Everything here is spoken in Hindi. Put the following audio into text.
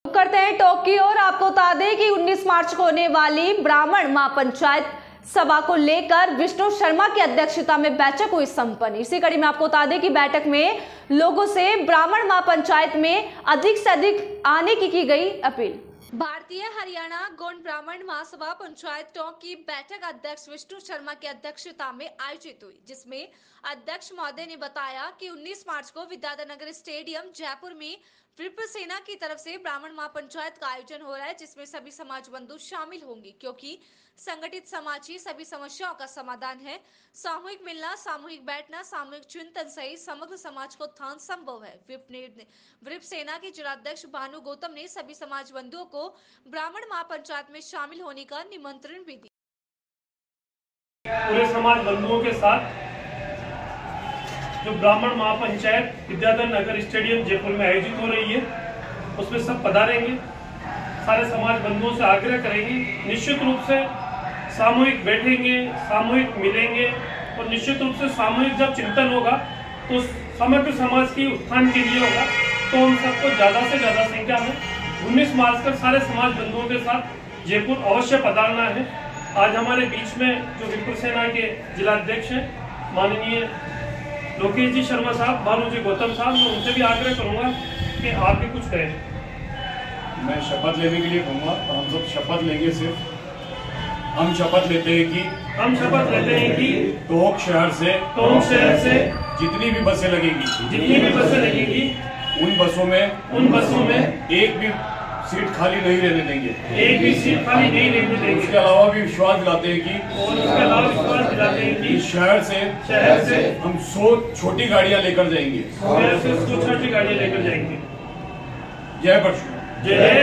करते हैं टॉक की और आपको बता दें कि 19 मार्च को होने वाली ब्राह्मण महापंचायत सभा को लेकर विष्णु शर्मा की अध्यक्षता में बैठक हुई संपन्न। इसी कड़ी में आपको बता दें कि बैठक में लोगों से ब्राह्मण महापंचायत में अधिक से अधिक आने की गई अपील। भारतीय हरियाणा गौंड ब्राह्मण महासभा पंचायत टॉक की बैठक अध्यक्ष विष्णु शर्मा की अध्यक्षता में आयोजित हुई, जिसमें अध्यक्ष महोदय ने बताया कि 19 मार्च को विद्याधर नगर स्टेडियम जयपुर में विप्र सेना की तरफ से ब्राह्मण महापंचायत का आयोजन हो रहा है, जिसमें सभी समाज बंधु शामिल होंगे, क्योंकि संगठित समाज ही सभी समस्याओं का समाधान है। सामूहिक मिलना, सामूहिक बैठना, सामूहिक चिंतन सहित समग्र समाज को उत्थान संभव है। विप्र सेना के जिलाध्यक्ष भानु गौतम ने सभी समाज बंधुओं को ब्राह्मण महापंचायत में शामिल होने का निमंत्रण भी दिया। पूरे समाज बंधुओं के साथ जो ब्राह्मण महापंचायत विद्याधर नगर स्टेडियम जयपुर में आयोजित हो रही है, उसमें सब पधारेंगे। सारे समाज बंधुओं से आग्रह करेंगे, निश्चित रूप से सामूहिक बैठेंगे, सामूहिक मिलेंगे और निश्चित रूप से सामूहिक जब चिंतन होगा तो समग्र समाज की उत्थान के लिए होगा। तो हम सबको ज्यादा से ज्यादा संख्या में 19 मार्च कर सारे समाज बंधुओं के साथ जयपुर अवश्य पधारना है। आज हमारे बीच में जो विप्र सेना के जिलाध्यक्ष हैं माननीय लोकेश जी शर्मा साहब, भानु जी गौतम साहब, मैं उनसे भी आग्रह करूंगा कि आप भी कुछ करें। मैं शपथ लेने के लिए कहूँगा और हम सब शपथ लेंगे। सिर्फ हम शपथ लेते हैं कि टोंक शहर से जितनी भी बसें लगेगी उन बसों में एक भी सीट खाली नहीं रहने देंगे। उसके अलावा भी विश्वास दिलाते हैं कि शहर से हम 100 छोटी गाड़ियां लेकर जाएंगे। जय परशुराम। जय